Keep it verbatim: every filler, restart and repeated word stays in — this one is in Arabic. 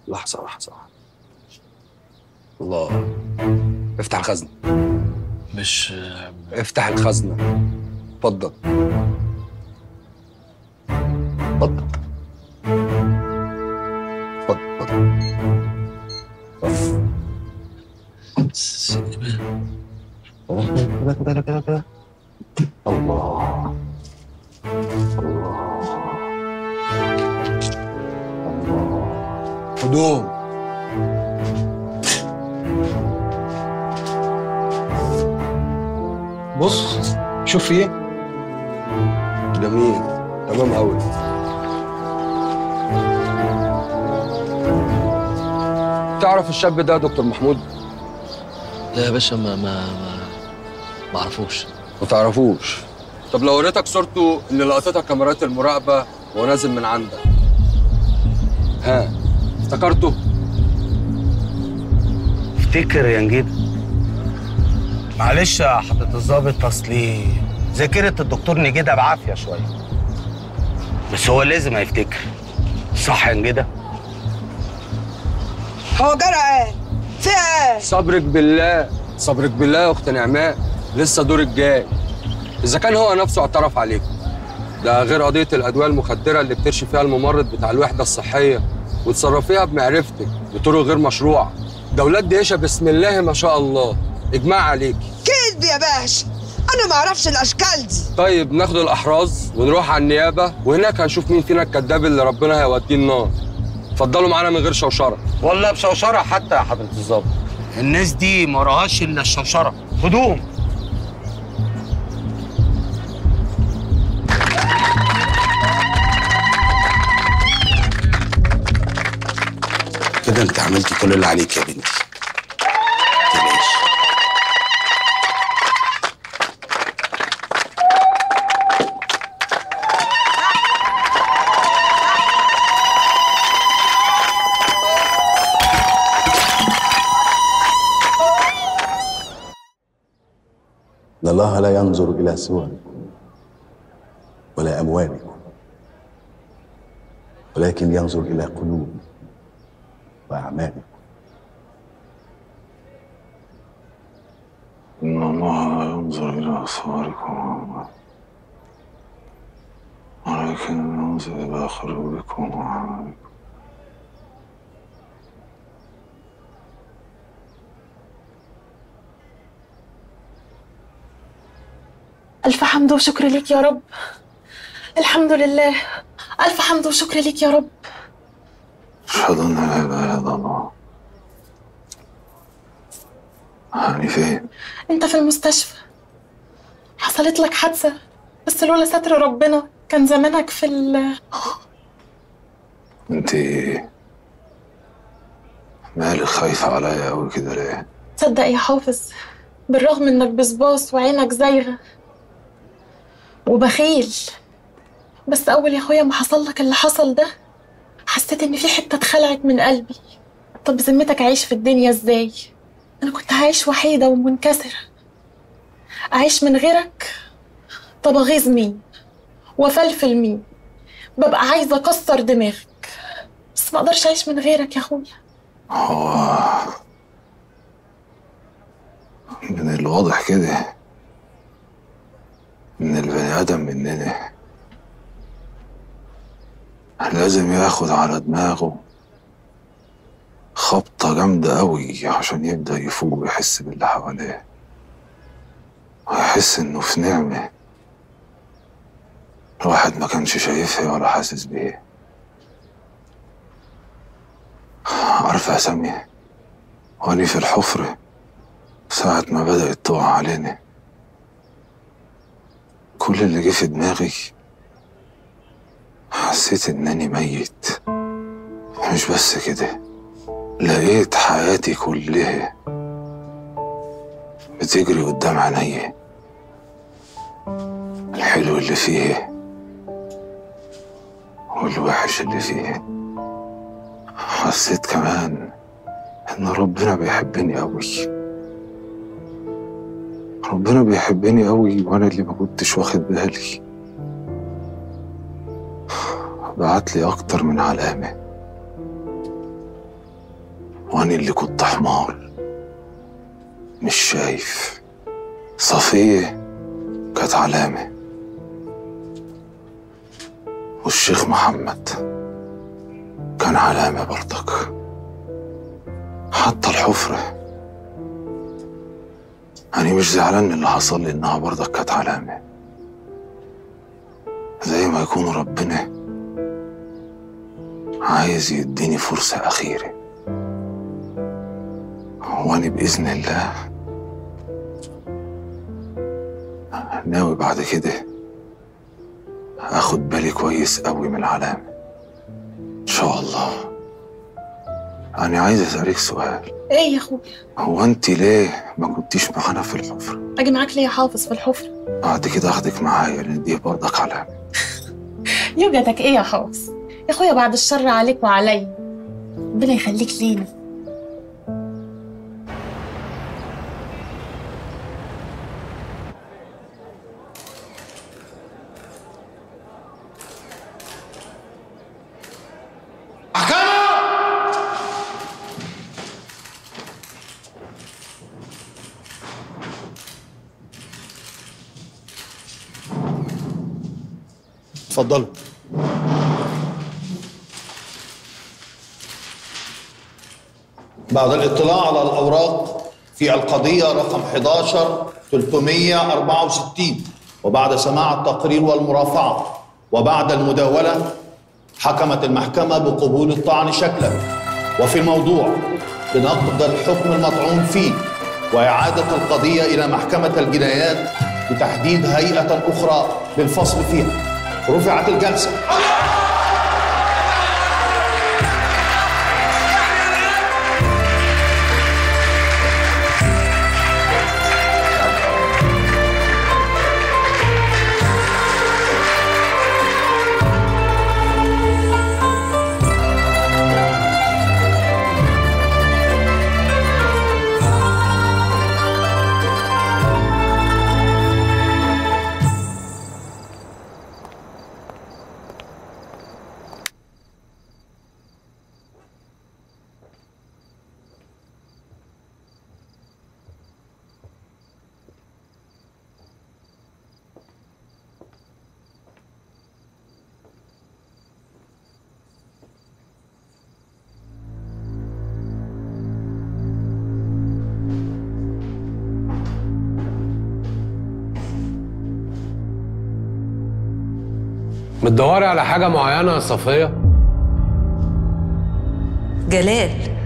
لحظة لحظة. الله. افتح الخزنة. مش افتح الخزنة. اتفضل. اتفضل. اتفضل اتفضل. كده كده كده. الله. الله. الله. هدوم. بص شوف في ايه. جميل. تمام قوي. تعرف الشاب ده يا دكتور محمود؟ لا يا باشا ما ما ما ما اعرفوش. ما تعرفوش؟ طب لو وريتك صورته اللي لقطتها كاميرات المراقبة وهو نازل من عندك، ها افتكرته؟ افتكر يا نجيب. معلش يا حضرة الظابط، اصلي ذاكرة الدكتور نجيدة بعافية شوية، بس هو لازم هيفتكر. صح يا نجيدة؟ هو جرى ايه؟ في ايه؟ صبرك بالله، صبرك بالله يا اخت نعماء، لسه دورك جاي. اذا كان هو نفسه اعترف عليكم، ده غير قضية الادوية المخدرة اللي بترشي فيها الممرض بتاع الوحدة الصحية وتصرفيها بمعرفتك بطرق غير مشروعة. ده ولاد ديشة بسم الله ما شاء الله، اجماع عليكي. كذب يا باشا، انا ما اعرفش الاشكال دي. طيب ناخد الاحراز ونروح على النيابة، وهناك هنشوف مين فينا الكذاب اللي ربنا هيوديه النار. اتفضلوا معانا من غير شوشرة. ولا بشوشرة حتى يا حضرة الظابط، الناس دي ما وراهاش الا الشوشرة. هدوم. كده انت عملتي كل اللي عليك يا بنتي. متقلقيش. إن الله لا ينظر إلى صوركم ولا أموالكم، ولكن ينظر إلى قلوبكم وأعمالكم. إن الله لا ينظر إلى صوركم وأعمالكم، ولكن ينظر إلى قلوبكم وأعمالكم. ألف حمد وشكر ليك يا رب. الحمد لله. ألف حمد وشكر ليك يا رب. أشهد أن لا إله إلا الله. هاني فين؟ أنت في المستشفى. حصلت لك حادثة، بس لولا ستر ربنا كان زمانك في ال أنت مالك خايفة عليا أوي كده ليه؟ تصدق يا حافظ، بالرغم إنك بصباص وعينك زايغة وبخيل، بس أول يا أخويا ما حصل لك اللي حصل ده حسيت إن في حتة اتخلعت من قلبي. طب بذمتك أعيش في الدنيا إزاي؟ أنا كنت هعيش وحيدة ومنكسرة، أعيش من غيرك؟ طب أغيظ مين؟ وأفلفل مين؟ ببقى عايزة أكسر دماغك، بس ما أقدرش أعيش من غيرك يا أخويا. هو من الواضح كده إن البني آدم مننا لازم ياخد على دماغه خبطة جامدة أوي عشان يبدأ يفوق ويحس باللي حواليه، ويحس إنه في نعمة الواحد ما كانش شايفها ولا حاسس بيها. عارفة يا سامية، وأني في الحفرة ساعة ما بدأت تقع علينا كل اللي جه في دماغي حسيت إنني ميت. مش بس كده، لقيت حياتي كلها بتجري قدام عينيا، الحلو اللي فيها والوحش اللي فيها. حسيت كمان إن ربنا بيحبني أوي، ربنا بيحبني أوي وأنا اللي ما كنتش واخد بالي. بعتلي أكتر من علامة، وأنا اللي كنت حمار مش شايف. صفية كانت علامة، والشيخ محمد كان علامة برضك، حتى الحفرة. أنا مش زعلان من اللي حصل لي، إنها برضك كانت علامة، زي ما يكون ربنا عايز يديني فرصة أخيرة. وأنا بإذن الله ناوي بعد كده اخد بالي كويس قوي من العلامة ان شاء الله. انا عايز اسألك سؤال. ايه يا اخويا؟ هو انت ليه ما كنتيش معانا في الحفرة؟ اجي معاك ليه يا حافظ في الحفرة؟ بعد كده اخدك معايا، لان دي برضك علامة. يوجدك ايه يا حافظ؟ يا اخويا بعد الشر عليك وعليا، ربنا يخليك لينا. اتفضلوا. بعد الاطلاع على الأوراق في القضية رقم أحد عشر ثلاثمائة وأربعة وستين، وبعد سماع التقرير والمرافعة وبعد المداولة، حكمت المحكمة بقبول الطعن شكلا، وفي الموضوع بنقض الحكم المطعون فيه وإعادة القضية إلى محكمة الجنايات لتحديد هيئة أخرى للفصل فيها. رفعت الجلسة. بتدوري على حاجة معينة يا صفية؟ جلال